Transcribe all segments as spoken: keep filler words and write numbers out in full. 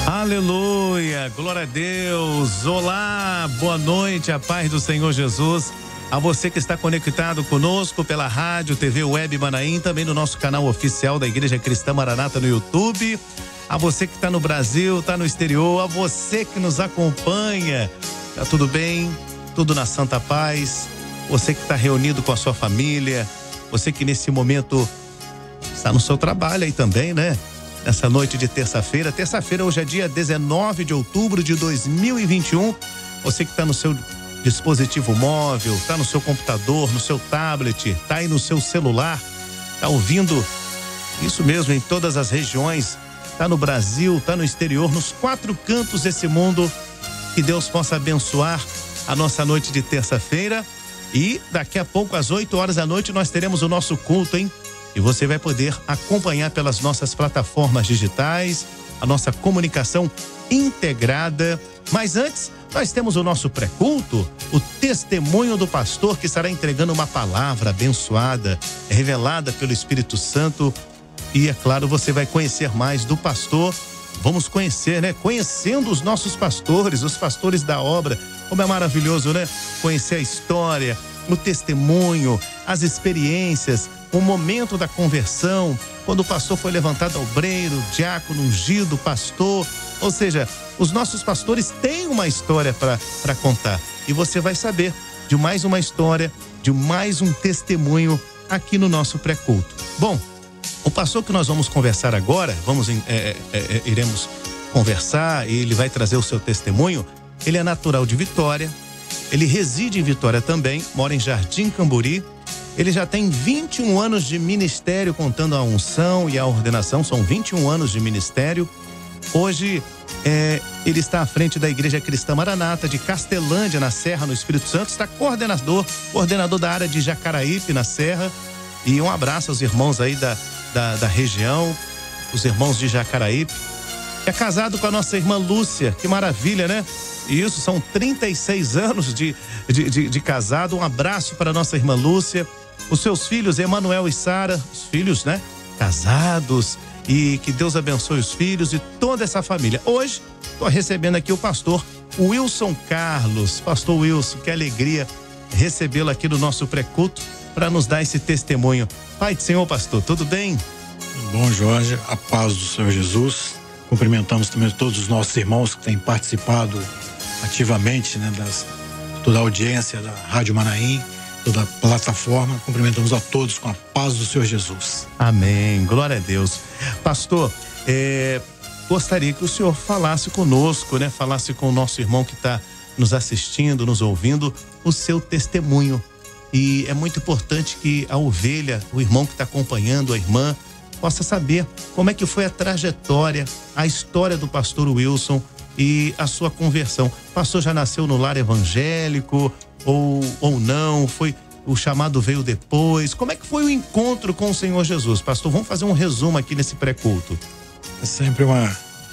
Aleluia, glória a Deus. Olá, boa noite, a paz do Senhor Jesus. A você que está conectado conosco pela rádio, T V Web Manaim, também no nosso canal oficial da Igreja Cristã Maranata no YouTube. A você que está no Brasil, está no exterior, a você que nos acompanha. Tá tudo bem? Tudo na santa paz? Você que está reunido com a sua família, você que nesse momento está no seu trabalho aí também, né? Nessa noite de terça-feira. Terça-feira hoje é dia dezenove de outubro de dois mil e vinte e um. Você que está no seu dispositivo móvel, está no seu computador, no seu tablet, está aí no seu celular, está ouvindo isso mesmo em todas as regiões, está no Brasil, está no exterior, nos quatro cantos desse mundo. Que Deus possa abençoar a nossa noite de terça-feira. E daqui a pouco, às oito horas da noite, nós teremos o nosso culto, hein? E você vai poder acompanhar pelas nossas plataformas digitais, a nossa comunicação integrada. Mas antes, nós temos o nosso pré-culto, o testemunho do pastor que estará entregando uma palavra abençoada, revelada pelo Espírito Santo. E é claro, você vai conhecer mais do pastor. Vamos conhecer, né? Conhecendo os nossos pastores, os pastores da obra. Como é maravilhoso, né? Conhecer a história, o testemunho, as experiências, o momento da conversão, quando o pastor foi levantado ao obreiro, diácono, ungido, pastor. Ou seja, os nossos pastores têm uma história para contar. E você vai saber de mais uma história, de mais um testemunho aqui no nosso pré-culto. Bom, o pastor que nós vamos conversar agora, vamos, é, é, é, iremos conversar e ele vai trazer o seu testemunho. Ele é natural de Vitória, ele reside em Vitória também, mora em Jardim Camburi. Ele já tem vinte e um anos de ministério, contando a unção e a ordenação, são vinte e um anos de ministério. Hoje, é, ele está à frente da Igreja Cristã Maranata de Castelândia, na Serra, no Espírito Santo. Está coordenador, coordenador da área de Jacaraípe, na Serra. E um abraço aos irmãos aí da, da, da região, os irmãos de Jacaraípe. É casado com a nossa irmã Lúcia, que maravilha, né? E isso, são trinta e seis anos de, de, de, de casado. Um abraço para a nossa irmã Lúcia. Os seus filhos, Emanuel e Sara, os filhos, né? Casados, e que Deus abençoe os filhos e toda essa família. Hoje, estou recebendo aqui o pastor Wilson Carlos. Pastor Wilson, que alegria recebê-lo aqui no nosso pré-culto para nos dar esse testemunho. Pai do Senhor, pastor, tudo bem? Tudo bom, Jorge, a paz do Senhor Jesus. Cumprimentamos também todos os nossos irmãos que têm participado ativamente, né, das, toda a audiência da Rádio Manaim, toda a plataforma. Cumprimentamos a todos com a paz do Senhor Jesus. Amém, glória a Deus. Pastor, é, gostaria que o senhor falasse conosco, né? Falasse com o nosso irmão que está nos assistindo, nos ouvindo, o seu testemunho. E é muito importante que a ovelha, o irmão que está acompanhando, a irmã, possa saber como é que foi a trajetória, a história do pastor Wilson e a sua conversão. O pastor já nasceu no lar evangélico ou, ou não? Foi, o chamado veio depois? Como é que foi o encontro com o Senhor Jesus? Pastor, vamos fazer um resumo aqui nesse pré-culto. É sempre uma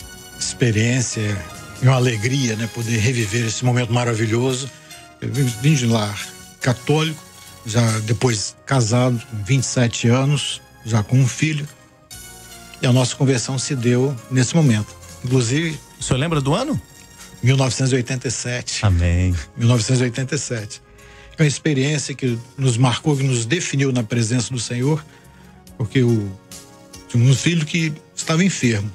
experiência e uma alegria, né? Poder reviver esse momento maravilhoso. Eu vim de lar católico, já depois casado, com vinte e sete anos, já com um filho. E a nossa conversão se deu nesse momento. Inclusive... O senhor lembra do ano? mil novecentos e oitenta e sete. Amém. mil novecentos e oitenta e sete. É uma experiência que nos marcou, que nos definiu na presença do Senhor, porque eu tinha um filho que estava enfermo.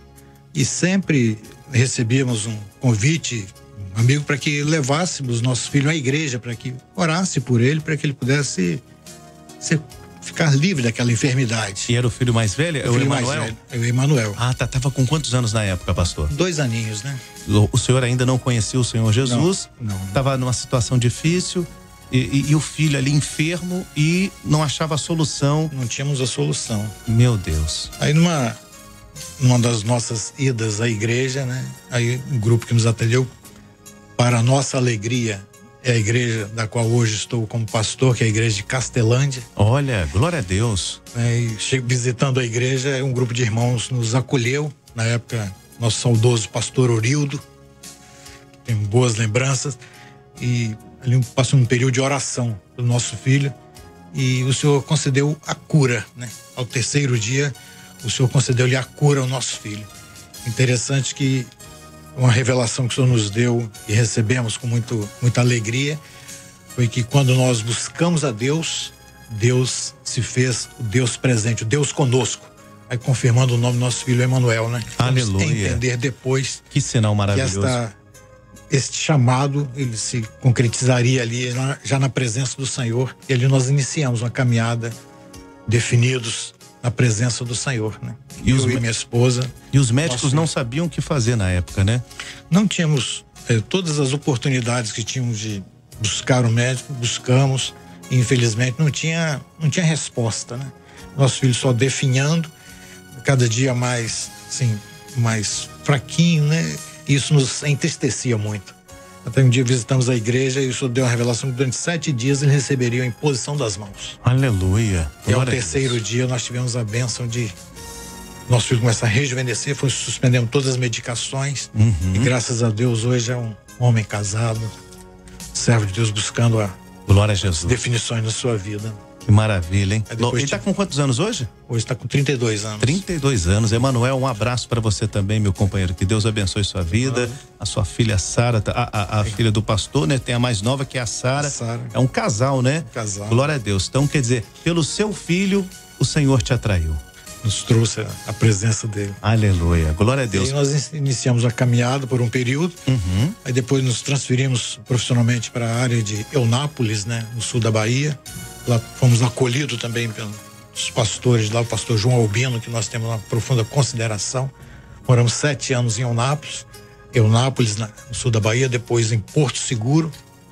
E sempre recebíamos um convite, um amigo, para que levássemos nosso filho à igreja, para que orasse por ele, para que ele pudesse ser, ficar livre daquela enfermidade. E era o filho mais velho? O, o filho Emanuel? Mais velho, é o Emanuel. Ah, tá, tava com quantos anos na época, pastor? Dois aninhos, né? O, o senhor ainda não conhecia o Senhor Jesus? Não, não. Tava numa situação difícil e, e, e o filho ali enfermo e não achava a solução. Não tínhamos a solução. Meu Deus. Aí numa, numa das nossas idas à igreja, né? Aí um grupo que nos atendeu, para a nossa alegria, é a igreja da qual hoje estou como pastor, que é a igreja de Castelândia. Olha, glória a Deus. É, e chego visitando a igreja, um grupo de irmãos nos acolheu, na época, nosso saudoso pastor Orildo, tem boas lembranças, e ali passou um período de oração do nosso filho, e o Senhor concedeu a cura, né? Ao terceiro dia, o Senhor concedeu-lhe a cura ao nosso filho. Interessante que uma revelação que o Senhor nos deu e recebemos com muito, muita alegria foi que quando nós buscamos a Deus, Deus se fez o Deus presente, o Deus conosco. Aí confirmando o nome do nosso filho Emanuel, né? Aleluia. Vamos entender depois que sinal maravilhoso. Que esta, este chamado ele se concretizaria ali na, já na presença do Senhor, e ali nós iniciamos uma caminhada definidos na presença do Senhor, né? E Eu os, e minha esposa. E os médicos nosso, não sabiam o que fazer na época, né? Não tínhamos eh, todas as oportunidades que tínhamos de buscar o médico, buscamos, e infelizmente não tinha, não tinha resposta, né? Nosso filho só definhando, cada dia mais, assim, mais fraquinho, né? Isso nos entristecia muito. Até um dia visitamos a igreja e o Senhor deu uma revelação que durante sete dias ele receberia a imposição das mãos. Aleluia. E ao terceiro dia nós tivemos a bênção de nosso filho começar a rejuvenescer, foi, suspendemos todas as medicações, uhum. e graças a Deus hoje é um homem casado, servo de Deus, buscando a Glória a Jesus. definições na sua vida. Que maravilha, hein? Ele está te... com quantos anos hoje? Hoje está com trinta e dois anos. trinta e dois anos. Emanuel, um abraço para você também, meu companheiro. Que Deus abençoe sua vida. Ah. A sua filha Sara, a, a, a filha do pastor, né? Tem a mais nova que é a Sara. É um casal, né? Um casal. Glória a Deus. Então, quer dizer, pelo seu filho, o Senhor te atraiu. Nos trouxe a presença dele. Aleluia. Glória a Deus. E aí nós iniciamos a caminhada por um período. Uhum. Aí depois nos transferimos profissionalmente para a área de Eunápolis, né? No sul da Bahia. Lá fomos acolhidos também pelos pastores lá, o pastor João Albino, que nós temos uma profunda consideração. Moramos sete anos em Eunápolis, Eunápolis, no sul da Bahia, depois em Porto Seguro,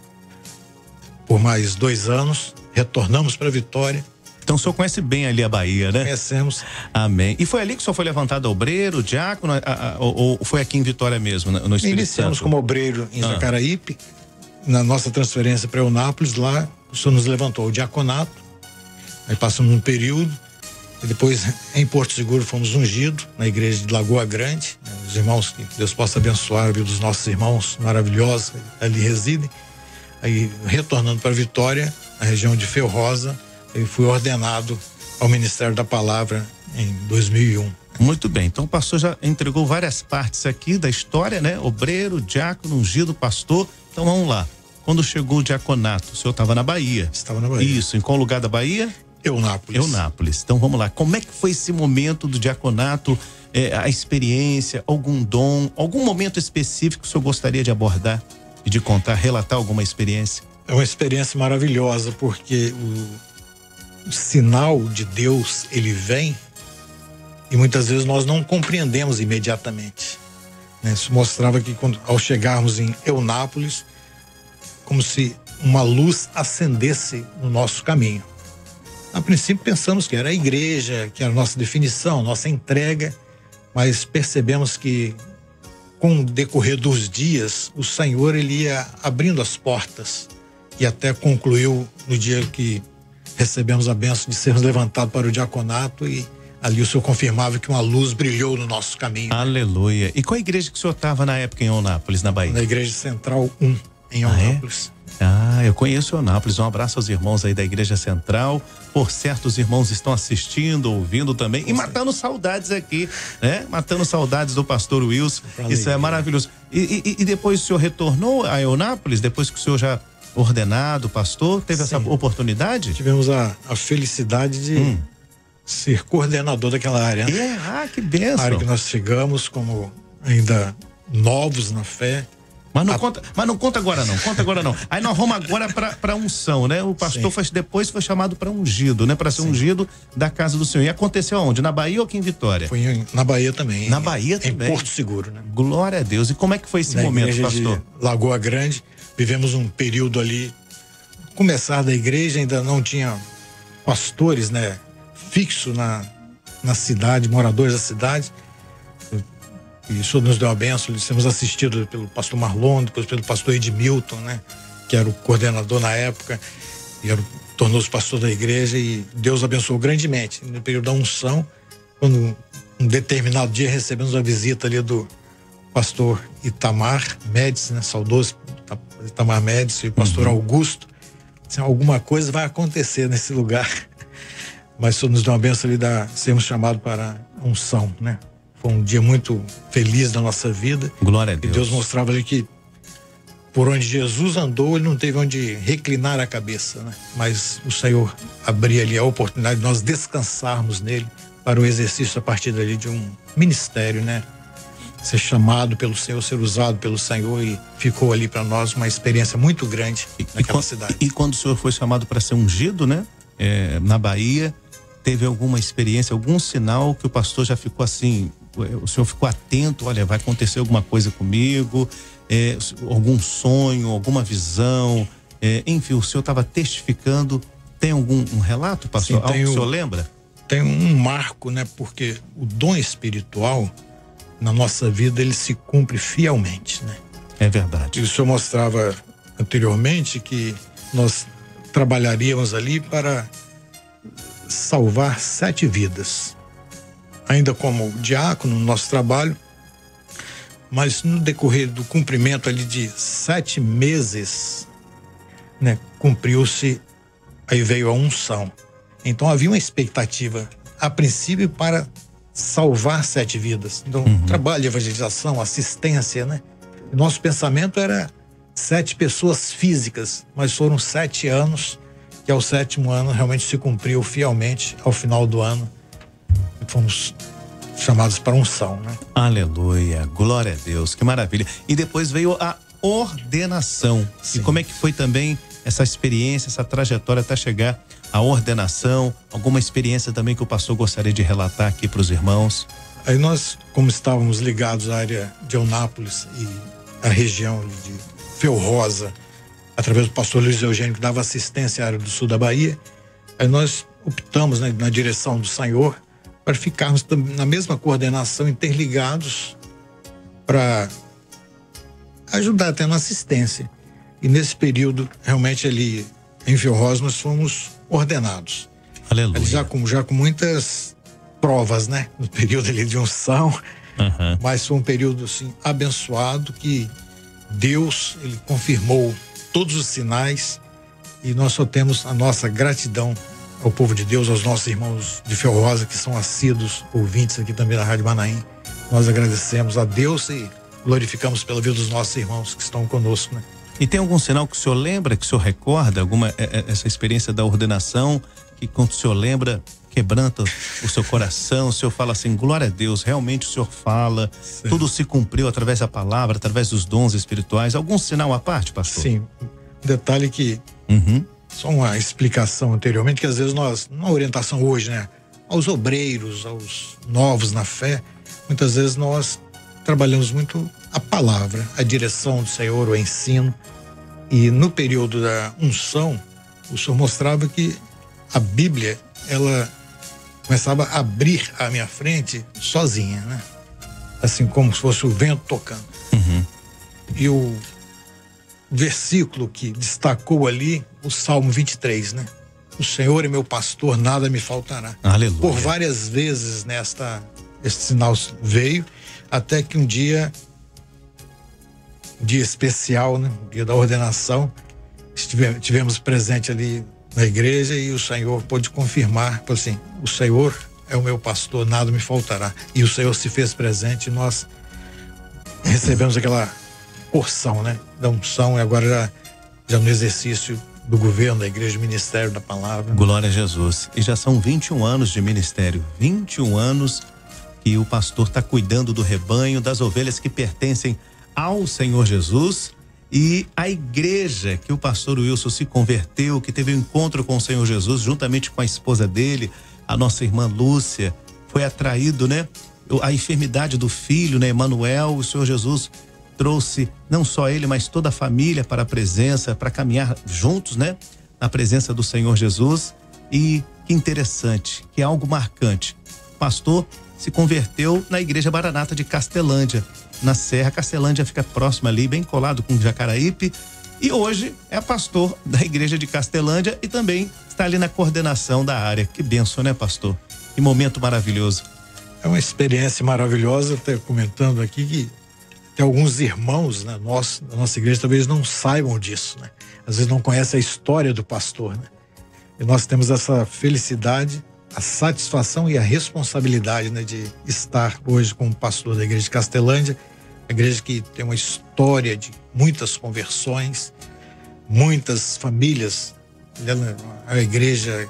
por mais dois anos. Retornamos para Vitória. Então o senhor conhece bem ali a Bahia, né? Conhecemos. Amém. E foi ali que o senhor foi levantado obreiro, diácono, a, a, ou, ou foi aqui em Vitória mesmo, no Espírito Iniciamos Santo? como obreiro em ah. Jacaraípe, na nossa transferência para Eunápolis, lá o Senhor nos levantou o diaconato, aí passamos um período, e depois em Porto Seguro fomos ungidos, na igreja de Lagoa Grande, né, os irmãos, que Deus possa abençoar a vida dos nossos irmãos maravilhosos que ali residem. Aí retornando para Vitória, na região de Feu Rosa, eu fui ordenado ao Ministério da Palavra em dois mil e um. Muito bem, então o pastor já entregou várias partes aqui da história, né? Obreiro, diácono, ungido, pastor. Então vamos lá. Quando chegou o diaconato, o senhor estava na Bahia. Estava na Bahia. Isso, em qual lugar da Bahia? Eunápolis. Eunápolis. Então vamos lá. Como é que foi esse momento do diaconato, é, a experiência, algum dom, algum momento específico que o senhor gostaria de abordar e de contar, relatar alguma experiência? É uma experiência maravilhosa, porque o, o sinal de Deus, ele vem e muitas vezes nós não compreendemos imediatamente. Né? Isso mostrava que quando, ao chegarmos em Eunápolis, como se uma luz acendesse no nosso caminho. A princípio pensamos que era a igreja, que era a nossa definição, nossa entrega, mas percebemos que com o decorrer dos dias, o Senhor ele ia abrindo as portas e até concluiu no dia que recebemos a bênção de sermos levantados para o diaconato, e ali o Senhor confirmava que uma luz brilhou no nosso caminho. Aleluia. E qual a igreja que o senhor estava na época em Eunápolis, na Bahia? Na Igreja Central um. Em Eunápolis. Ah, é? ah, eu conheço Eunápolis. Um abraço aos irmãos aí da Igreja Central. Por certo, os irmãos estão assistindo, ouvindo também e matando saudades aqui, né? Matando saudades do pastor Wilson. Isso é maravilhoso. E, e, e depois o senhor retornou a Eunápolis, depois que o senhor já ordenado, pastor, teve Sim. essa oportunidade? Tivemos a, a felicidade de hum. ser coordenador daquela área. Né? É, ah, que bênção. A área que nós chegamos como ainda novos na fé. Mas não, a... conta, mas não conta agora não, conta agora não. Aí nós vamos agora para unção, né? O pastor foi, depois foi chamado para ungido, né? Para ser Sim. ungido da casa do Senhor. E aconteceu aonde? Na Bahia ou aqui em Vitória? Foi em, na Bahia também. Na em, Bahia também? Em Porto Seguro, né? Glória a Deus. E como é que foi esse na momento, pastor? De Lagoa Grande, vivemos um período ali, começar da igreja, ainda não tinha pastores, né? Fixo na, na cidade, moradores da cidade. E o Senhor nos deu a bênção, sermos assistidos pelo pastor Marlon, depois pelo pastor Edmilton, né? Que era o coordenador na época, e tornou-se pastor da igreja, e Deus abençoou grandemente. No período da unção, quando um determinado dia recebemos a visita ali do pastor Itamar Médici, né? Saudoso Itamar Médici, e o pastor uhum. Augusto. Assim, alguma coisa vai acontecer nesse lugar. Mas o Senhor nos deu uma bênção ali, da, sermos chamados para a unção, né? Foi um dia muito feliz da nossa vida. Glória a Deus. E Deus mostrava ali que por onde Jesus andou, ele não teve onde reclinar a cabeça, né? Mas o Senhor abria ali a oportunidade de nós descansarmos nele para o exercício a partir dali de um ministério, né? Ser chamado pelo Senhor, ser usado pelo Senhor, e ficou ali para nós uma experiência muito grande e, naquela e, cidade. E, e quando o senhor foi chamado para ser ungido, né? É, na Bahia, teve alguma experiência, algum sinal que o pastor já ficou assim, o senhor ficou atento, olha, vai acontecer alguma coisa comigo, é, algum sonho, alguma visão, é, enfim, o senhor estava testificando, tem algum um relato, pastor? Sim, Algo que o senhor um, lembra? Tem um marco, né? Porque o dom espiritual na nossa vida, ele se cumpre fielmente, né? É verdade. E o senhor mostrava anteriormente que nós trabalharíamos ali para salvar sete vidas. Ainda como diácono no nosso trabalho, mas no decorrer do cumprimento ali de sete meses, né? Cumpriu-se, aí veio a unção. Então havia uma expectativa, a princípio, para salvar sete vidas. Então, uhum. trabalho de evangelização, assistência, né? E nosso pensamento era sete pessoas físicas, mas foram sete anos, que ao sétimo ano realmente se cumpriu fielmente. Ao final do ano, fomos chamados para unção, né? Aleluia, glória a Deus, que maravilha. E depois veio a ordenação. Sim. E como é que foi também essa experiência, essa trajetória até chegar à ordenação? Alguma experiência também que o pastor gostaria de relatar aqui para os irmãos? Aí nós, como estávamos ligados à área de Eunápolis e à região de Felrosa, através do pastor Luiz Eugênio, que dava assistência à área do sul da Bahia, aí nós optamos, né, na direção do Senhor, para ficarmos na mesma coordenação, interligados, para ajudar até na assistência. E nesse período, realmente ali em Felrosa, nós fomos ordenados. Aleluia. Já com, já com muitas provas, né? No período ali de unção, uhum. mas foi um período assim abençoado, que Deus, ele confirmou todos os sinais, e nós só temos a nossa gratidão ao povo de Deus, aos nossos irmãos de Felrosa, que são assíduos ouvintes aqui também da Rádio Manaim. Nós agradecemos a Deus e glorificamos pela vida dos nossos irmãos que estão conosco, né? E tem algum sinal que o senhor lembra, que o senhor recorda, alguma essa experiência da ordenação, que quando o senhor lembra, quebranta o seu coração, o senhor fala assim, glória a Deus, realmente o senhor fala, sim, tudo se cumpriu através da palavra, através dos dons espirituais. Algum sinal à parte, pastor? Sim, um detalhe que, uhum. só uma explicação anteriormente, que às vezes nós, na orientação hoje, né, aos obreiros, aos novos na fé, muitas vezes nós trabalhamos muito a palavra, a direção do Senhor, o ensino. E no período da unção, o Senhor mostrava que a Bíblia, ela começava a abrir à minha frente sozinha, né? Assim como se fosse o vento tocando. Uhum. E o versículo que destacou ali, o Salmo vinte e três, né? O Senhor é meu pastor, nada me faltará. Aleluia. Por várias vezes nesta, este sinal veio, até que um dia, um dia especial, né? O dia da ordenação, estivemos, tivemos presente ali na igreja, e o Senhor pôde confirmar, falou assim, o Senhor é o meu pastor, nada me faltará. E o Senhor se fez presente, e nós recebemos aquela porção, né, da unção, e agora já, já no exercício do governo da igreja, do ministério da palavra. Glória a Jesus. E já são vinte e um anos de ministério, vinte e um anos que o pastor está cuidando do rebanho, das ovelhas que pertencem ao Senhor Jesus. E a igreja que o pastor Wilson se converteu, que teve um encontro com o Senhor Jesus, juntamente com a esposa dele, a nossa irmã Lúcia, foi atraído, né? A enfermidade do filho, né? Emanuel, o Senhor Jesus trouxe não só ele, mas toda a família para a presença, para caminhar juntos, né? Na presença do Senhor Jesus. E que interessante, que é algo marcante. O pastor se converteu na igreja Maranata de Castelândia, na Serra. Castelândia fica próxima ali, bem colado com Jacaraípe, e hoje é pastor da igreja de Castelândia e também está ali na coordenação da área. Que bênção, né, pastor? Que momento maravilhoso. É uma experiência maravilhosa, até comentando aqui que tem alguns irmãos, né, nós, da nossa igreja, talvez não saibam disso, né? Às vezes não conhecem a história do pastor, né? E nós temos essa felicidade a satisfação e a responsabilidade, né, de estar hoje como pastor da igreja de Castelândia, a igreja que tem uma história de muitas conversões, muitas famílias. É uma igreja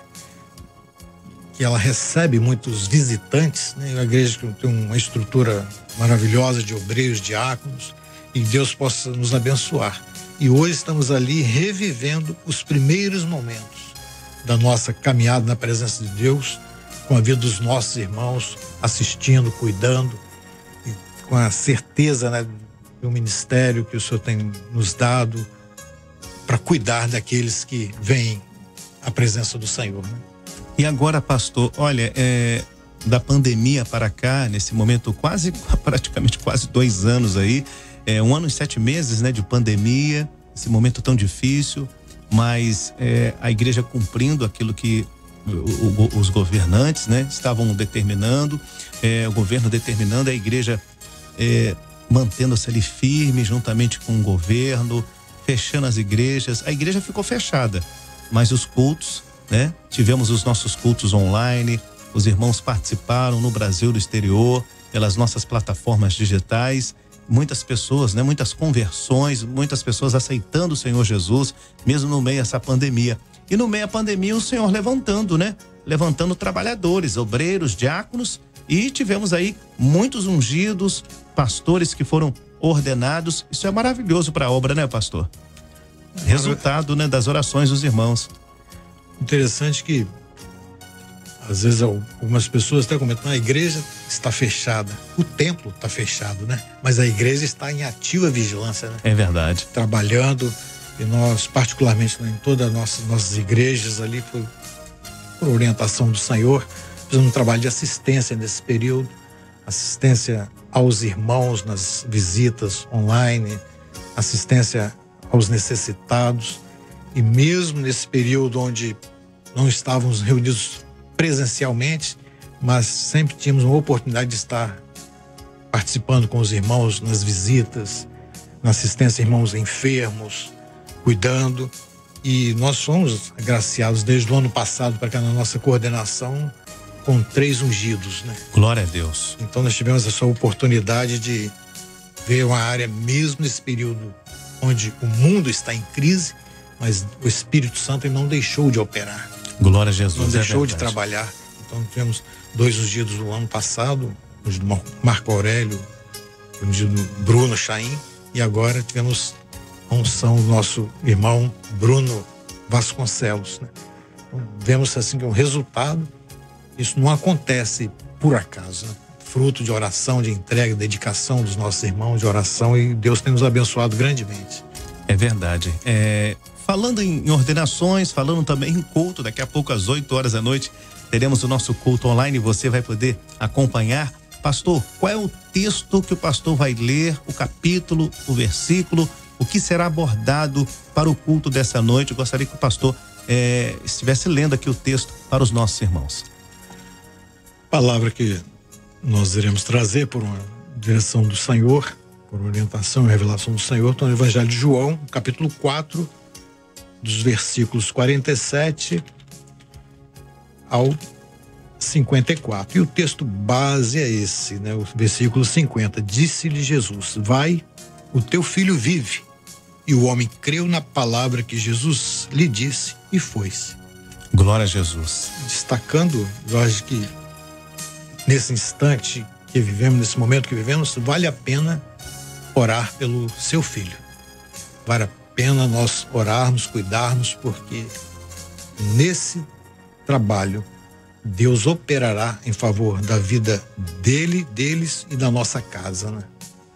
que ela recebe muitos visitantes, né? É uma igreja que tem uma estrutura maravilhosa de obreiros, diáconos, e Deus possa nos abençoar. E hoje estamos ali revivendo os primeiros momentos da nossa caminhada na presença de Deus, com a vida dos nossos irmãos, assistindo, cuidando, e com a certeza, né, do ministério que o Senhor tem nos dado para cuidar daqueles que vêm à presença do Senhor, né? E agora, pastor, olha, é, da pandemia para cá, nesse momento quase, praticamente quase dois anos aí, é, um ano e sete meses, né, de pandemia, esse momento tão difícil, mas é, a igreja cumprindo aquilo que o, o, os governantes, né, estavam determinando, é, o governo determinando, a igreja é, mantendo-se ali firme juntamente com o governo, fechando as igrejas. A igreja ficou fechada, mas os cultos, né? Tivemos os nossos cultos online, os irmãos participaram no Brasil e no exterior, pelas nossas plataformas digitais, muitas pessoas, né? Muitas conversões, muitas pessoas aceitando o Senhor Jesus, mesmo no meio dessa pandemia. E no meio da pandemia o Senhor levantando, né? Levantando trabalhadores, obreiros, diáconos, e tivemos aí muitos ungidos, pastores que foram ordenados. Isso é maravilhoso para a obra, né, pastor? Resultado, né, das orações dos irmãos. Interessante que às vezes algumas pessoas até comentam: a igreja está fechada, o templo está fechado, né? Mas a igreja está em ativa vigilância, né? É verdade. Trabalhando, e nós particularmente, né, em todas as nossas, nossas igrejas ali, por, por orientação do Senhor, fizemos um trabalho de assistência nesse período, assistência aos irmãos nas visitas online, assistência aos necessitados. E mesmo nesse período onde não estávamos reunidos presencialmente, mas sempre tínhamos uma oportunidade de estar participando com os irmãos nas visitas, na assistência a irmãos enfermos, cuidando. E nós fomos agraciados desde o ano passado para cá na nossa coordenação com três ungidos, né? Glória a Deus. Então nós tivemos essa oportunidade de ver uma área, mesmo nesse período onde o mundo está em crise, mas o Espírito Santo ele não deixou de operar. Glória a Jesus. Não deixou é de trabalhar. Então tivemos dois ungidos no ano passado, o ungido Marco Aurélio, o ungido Bruno Chaim, e agora tivemos a unção do nosso irmão Bruno Vasconcelos, né? Então, vemos assim que o resultado, isso não acontece por acaso, né? Fruto de oração, de entrega, dedicação dos nossos irmãos, de oração, e Deus tem nos abençoado grandemente. É verdade. É, falando em ordenações, falando também em culto, daqui a pouco às oito horas da noite teremos o nosso culto online, você vai poder acompanhar. Pastor, qual é o texto que o pastor vai ler, o capítulo, o versículo, o que será abordado para o culto dessa noite? Eu gostaria que o pastor é, estivesse lendo aqui o texto para os nossos irmãos. Palavra que nós iremos trazer por uma direção do Senhor, por orientação e revelação do Senhor, então no Evangelho de João, capítulo quatro, dos versículos quarenta e sete ao cinquenta e quatro. E o texto base é esse, né? O versículo cinquenta. Disse-lhe Jesus: vai, o teu filho vive. E o homem creu na palavra que Jesus lhe disse e foi-se. Glória a Jesus. Destacando, eu acho que nesse instante que vivemos, nesse momento que vivemos, vale a pena orar pelo seu filho. Vale a pena nós orarmos, cuidarmos, porque nesse trabalho Deus operará em favor da vida dele, deles e da nossa casa, né?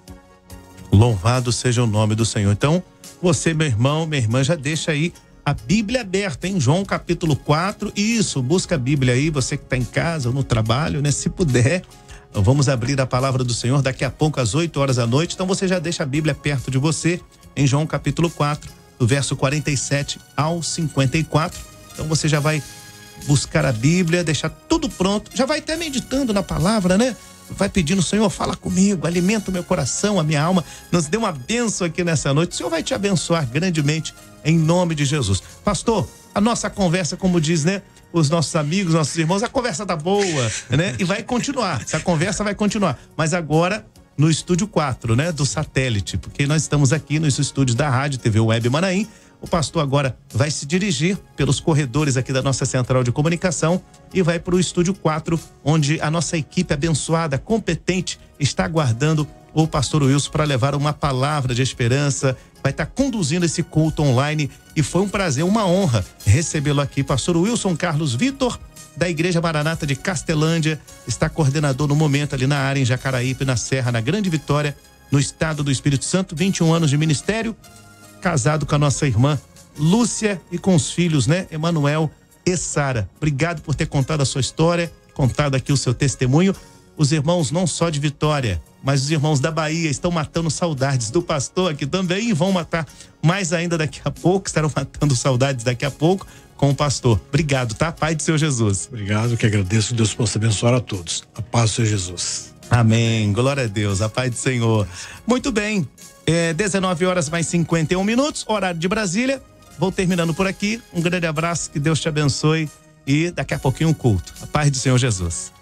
Louvado seja o nome do Senhor. Então, você, meu irmão, minha irmã, já deixa aí a Bíblia aberta, em João capítulo quatro. Isso, busca a Bíblia aí, você que está em casa ou no trabalho, né? Se puder, vamos abrir a palavra do Senhor daqui a pouco às oito horas da noite. Então você já deixa a Bíblia perto de você, em João capítulo quatro, do verso quarenta e sete ao cinquenta e quatro. Então você já vai buscar a Bíblia, deixar tudo pronto, já vai até meditando na palavra, né? Vai pedindo: Senhor, fala comigo, alimenta o meu coração, a minha alma, nos dê uma bênção aqui nessa noite. O Senhor vai te abençoar grandemente, em nome de Jesus. Pastor, a nossa conversa, como diz, né? os nossos amigos, nossos irmãos, a conversa tá boa, né? E vai continuar, essa conversa vai continuar. Mas agora no estúdio quatro, né? Do satélite, porque nós estamos aqui nos estúdios da Rádio T V Web Manaim. O pastor agora vai se dirigir pelos corredores aqui da nossa central de comunicação e vai para o estúdio quatro, onde a nossa equipe abençoada, competente, está aguardando o pastor Wilson para levar uma palavra de esperança, vai estar conduzindo esse culto online e foi um prazer, uma honra recebê-lo aqui. Pastor Wilson Carlos Vitor, da Igreja Maranata de Castelândia, está coordenador no momento ali na área em Jacaraípe, na Serra, na Grande Vitória, no estado do Espírito Santo, vinte e um anos de ministério, casado com a nossa irmã Lúcia e com os filhos, né, Emanuel e Sara. Obrigado por ter contado a sua história, contado aqui o seu testemunho. Os irmãos não só de Vitória, mas os irmãos da Bahia estão matando saudades do pastor aqui também e vão matar mais ainda daqui a pouco, estarão matando saudades daqui a pouco com o pastor. Obrigado, tá? Pai do Senhor Jesus. Obrigado, que agradeço, que Deus possa abençoar a todos. A paz do Senhor Jesus. Amém, glória a Deus, a paz do Senhor. Muito bem, é dezenove horas mais cinquenta e um minutos, horário de Brasília. Vou terminando por aqui, um grande abraço, que Deus te abençoe e daqui a pouquinho um culto. A paz do Senhor Jesus.